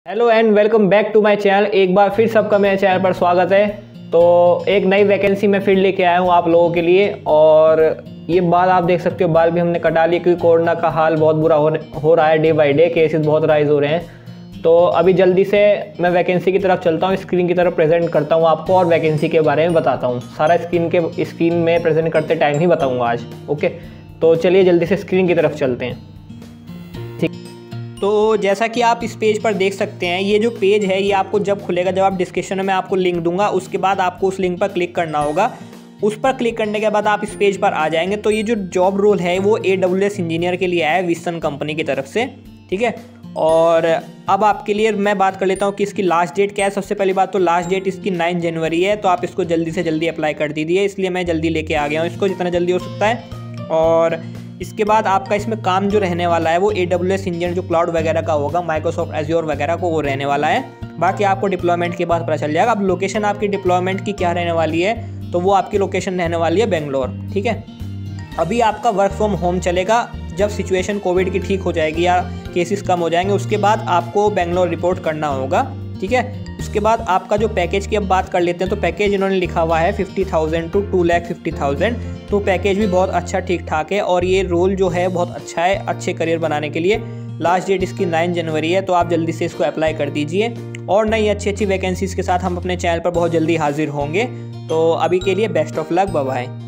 Hello and welcome back to my channel. एक बार फिर सबका मेरे चैनल पर स्वागत है। तो एक नई वैकेंसी मैं फिर लेके आया हूँ आप लोगों के लिए। और ये बाल आप देख सकते हो, बाल भी हमने कटा लिए क्योंकि कोरोना का हाल बहुत बुरा हो रहा है। डे बाय डे केसेस बहुत राइज हो रहे हैं। तो अभी जल्दी से मैं वैकेंसी की तरफ चलता हूँ, स्क्रीन की तरफ प्रेजेंट करता हूँ आपको और वैकेंसी के बारे में बताता हूँ। सारा स्क्रीन में प्रेजेंट करते टाइम ही बताऊँगा आज। ओके, तो चलिए जल्दी से स्क्रीन की तरफ चलते हैं। तो जैसा कि आप इस पेज पर देख सकते हैं, ये जो पेज है ये आपको जब खुलेगा, जब आप डिस्क्रिप्शन में आपको लिंक दूंगा, उसके बाद आपको उस लिंक पर क्लिक करना होगा। उस पर क्लिक करने के बाद आप इस पेज पर आ जाएंगे। तो ये जो जॉब रोल है वो AWS इंजीनियर के लिए आया है विस्टन कंपनी की तरफ से, ठीक है। और अब आपके लिए मैं बात कर लेता हूँ कि इसकी लास्ट डेट क्या है। सबसे पहली बात तो लास्ट डेट इसकी 9 जनवरी है। तो आप इसको जल्दी से जल्दी अप्लाई कर दीजिए, इसलिए मैं जल्दी लेके आ गया हूँ इसको, जितना जल्दी हो सकता है। और इसके बाद आपका इसमें काम जो रहने वाला है वो AWS इंजीनियर जो क्लाउड वगैरह का होगा, माइक्रोसॉफ्ट एज्योर वगैरह को वो रहने वाला है। बाकी आपको डिप्लॉयमेंट के बाद पता चल जाएगा। अब लोकेशन आपकी डिप्लॉयमेंट की क्या रहने वाली है, तो वो आपकी लोकेशन रहने वाली है बेंगलोर, ठीक है। अभी आपका वर्क फ्रॉम होम चलेगा। जब सिचुएशन कोविड की ठीक हो जाएगी या केसेस कम हो जाएंगे उसके बाद आपको बेंगलोर रिपोर्ट करना होगा, ठीक है। उसके बाद आपका जो पैकेज की अब बात कर लेते हैं, तो पैकेज इन्होंने लिखा हुआ है 50,000 to 2,50,000। तो पैकेज भी बहुत अच्छा ठीक ठाक है और ये रोल जो है बहुत अच्छा है अच्छे करियर बनाने के लिए। लास्ट डेट इसकी 9 जनवरी है। तो आप जल्दी से इसको अप्लाई कर दीजिए और नई अच्छी वैकेंसीज के साथ हम अपने चैनल पर बहुत जल्दी हाजिर होंगे। तो अभी के लिए best of luck, bye bye.